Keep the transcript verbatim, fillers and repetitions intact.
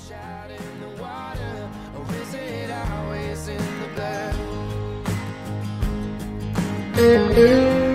out in the water, or is it always in the blood?